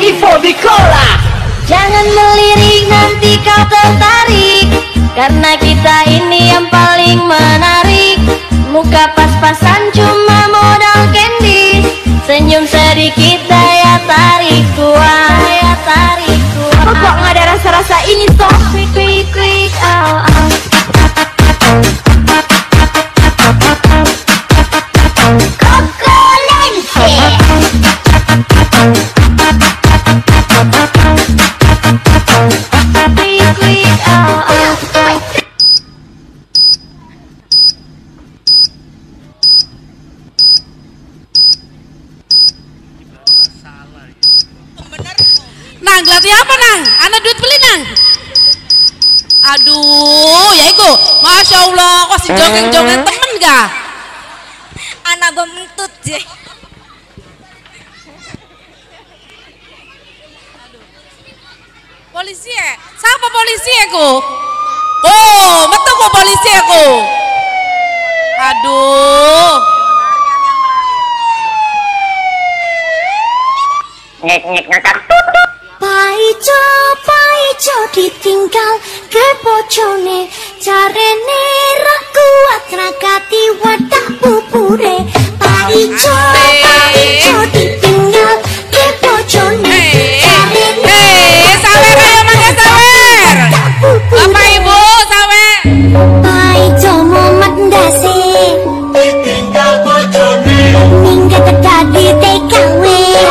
Vivo Bicola. Jangan melirik nanti kau tertarik, karena kita ini yang paling menarik. Muka pas-pasan cuma modal candy, senyum sedikit daya tarik kuat, daya tarik kuat. Kok nggak ada rasa-rasa ini toh? Quick quick quick Nang, latih apa nang? Anak duit beli nang. Aduh, ya iku. Masya Allah, kok si joget-joget temen gak? Anak gue mentut je. Polisi ya? Siapa polisi ya ku? Oh, betul kok polisi ya ku? Aduh. Paijo ditinggal ke bojone, carene ra kuat rakati wadah bubure. Paijo ditinggal ke bojone, carene sawer ayo mangga sawer. Bapak Ibu sawer. Paijo momat ndase ditinggal bojone, minggat dadi TKW.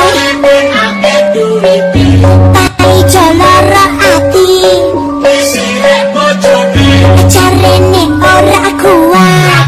Paijo lara ati sirek bojone, carene ora kuat.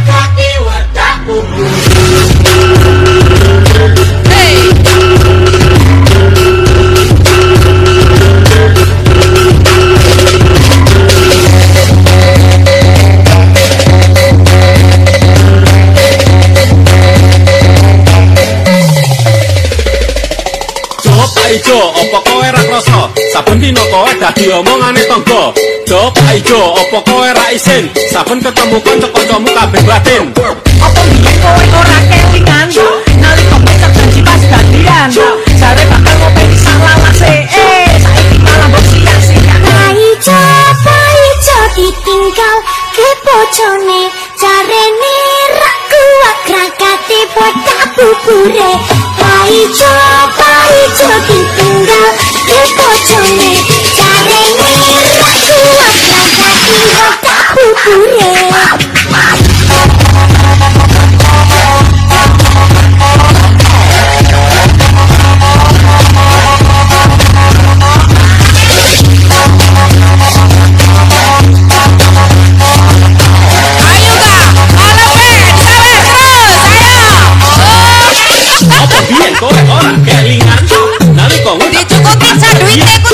Ijo, opo kowe ra krasa? Saben dina kowe dadi omongane tangga. Jo Pak Ijo, opo kowe ra isin? Saben ketemu kanca-kancamu kabeh batin. Apa biyen kowe ora kelingan? Nalika pacar janji pas gantian, jare bakal ngopeni salawase. Saiki malah mbok sia-sia. Paijo ditinggal ke bojone, carene ra kuat rakati wadah bubure. Paijo ditinggal ke bojone, carene ra kuat rakati wadah bubure. Apa biyen kowe ora kelingan? Nalika Dicukupi saduite ku